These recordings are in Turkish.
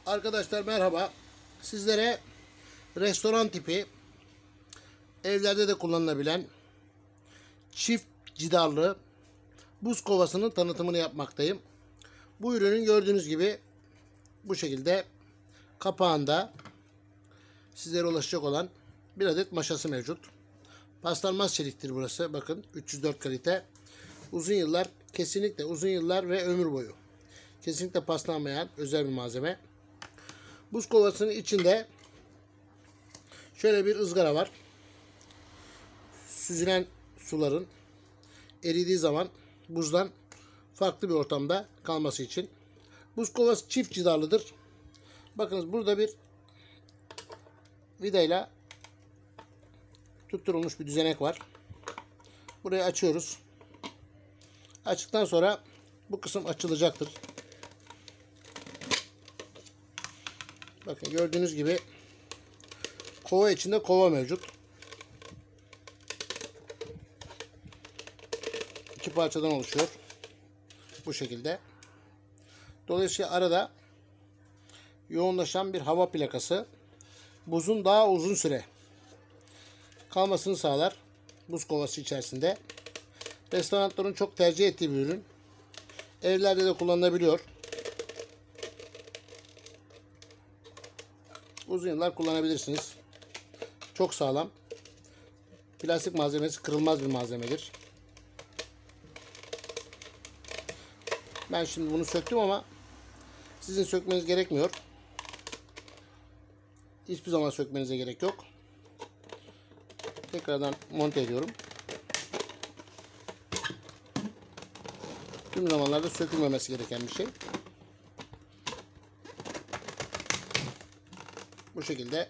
Arkadaşlar merhaba. Sizlere restoran tipi, evlerde de kullanılabilen çift cidarlı buz kovasının tanıtımını yapmaktayım. Bu ürünün gördüğünüz gibi bu şekilde kapağında sizlere ulaşacak olan bir adet maşası mevcut. Paslanmaz çeliktir burası. Bakın 304 kalite. Uzun yıllar, kesinlikle uzun yıllar ve ömür boyu kesinlikle paslanmayan özel bir malzeme. Buz kovasının içinde şöyle bir ızgara var. Süzülen suların eridiği zaman buzdan farklı bir ortamda kalması için. Buz kovası çift cidarlıdır. Bakınız burada bir vidayla tutturulmuş bir düzenek var. Burayı açıyoruz. Açtıktan sonra bu kısım açılacaktır. Bakın gördüğünüz gibi kova içinde kova mevcut. İki parçadan oluşuyor. Bu şekilde. Dolayısıyla arada yoğunlaşan bir hava plakası buzun daha uzun süre kalmasını sağlar. Buz kovası içerisinde. Restoranların çok tercih ettiği bir ürün. Evlerde de kullanılabiliyor. Uzun yıllar kullanabilirsiniz. Çok sağlam. Plastik malzemesi kırılmaz bir malzemedir. Ben şimdi bunu söktüm ama sizin sökmeniz gerekmiyor. Hiçbir zaman sökmenize gerek yok. Tekrardan monte ediyorum. Tüm zamanlarda sökülmemesi gereken bir şey. Bu şekilde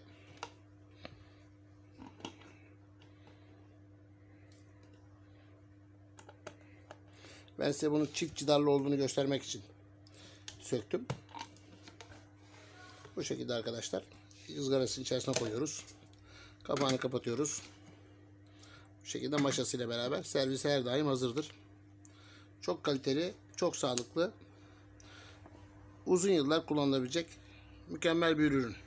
ben size bunun çift cidarlı olduğunu göstermek için söktüm. Bu şekilde arkadaşlar. Izgarasının içerisine koyuyoruz. Kapağını kapatıyoruz. Bu şekilde maşasıyla beraber servise her daim hazırdır. Çok kaliteli, çok sağlıklı, uzun yıllar kullanılabilecek mükemmel bir ürün.